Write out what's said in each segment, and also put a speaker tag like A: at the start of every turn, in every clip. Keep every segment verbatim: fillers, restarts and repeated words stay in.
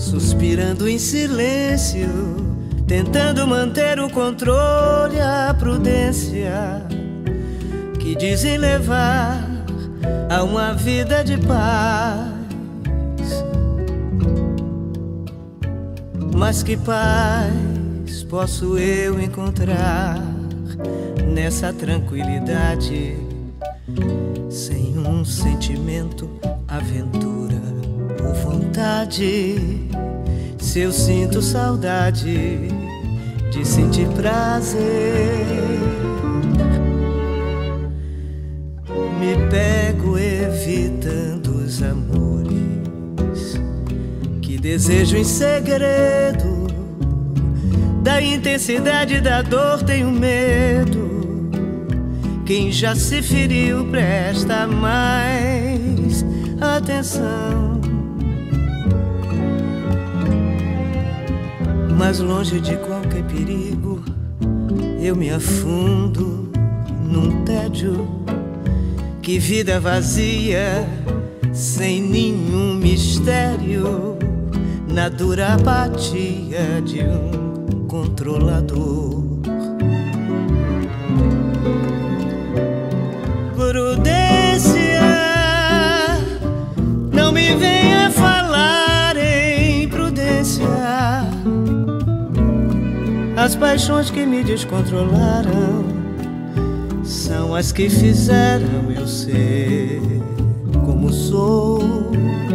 A: suspirando em silêncio, tentando manter o controle, a prudência que dizem levar a uma vida de paz. Mas que paz posso eu encontrar nessa tranquilidade, sem um sentimento, aventura ou vontade? Se eu sinto saudade de sentir prazer, me pego evitando os amores que desejo em segredo. Da intensidade da dor tenho medo. Quem já se feriu presta mais atenção. Mas longe de qualquer perigo, eu me afundo num tédio. Que vida vazia, sem nenhum mistério, na dura apatia de um controlador. Prudência, não me venha falar em prudência. As paixões que me descontrolaram são as que fizeram eu ser como sou.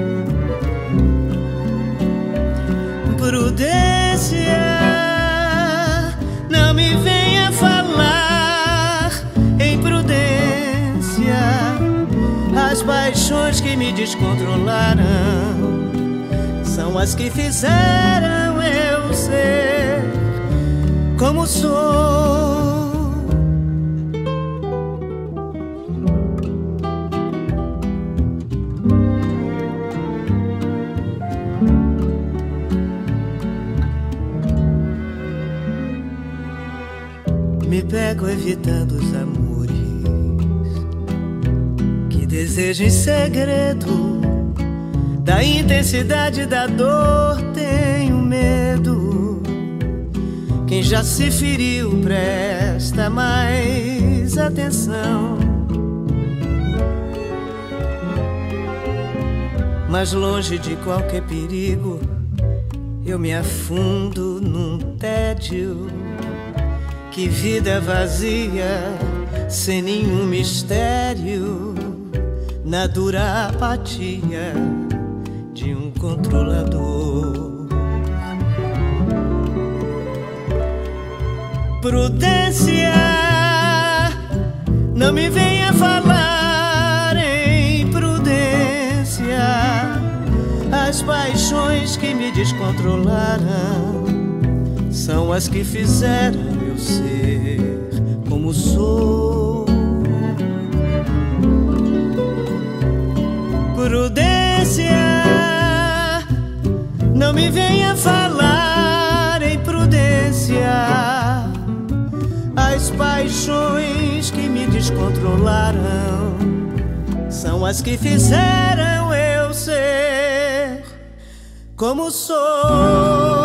A: Prudência, não me venha falar em prudência. As paixões que me descontrolaram são as que fizeram eu ser como sou. Me pego evitando os amores que desejo em segredo. Da intensidade da dor tenho medo. Quem já se feriu presta mais atenção. Mas longe de qualquer perigo, eu me afundo num tédio. Que vida vazia, sem nenhum mistério, na dura apatia de um controlador. Prudência, não me venha falar em prudência. As paixões que me descontrolaram são as que fizeram eu ser como sou. Prudência, não me venha falar em prudência. As paixões que me descontrolaram são as que fizeram eu ser como sou.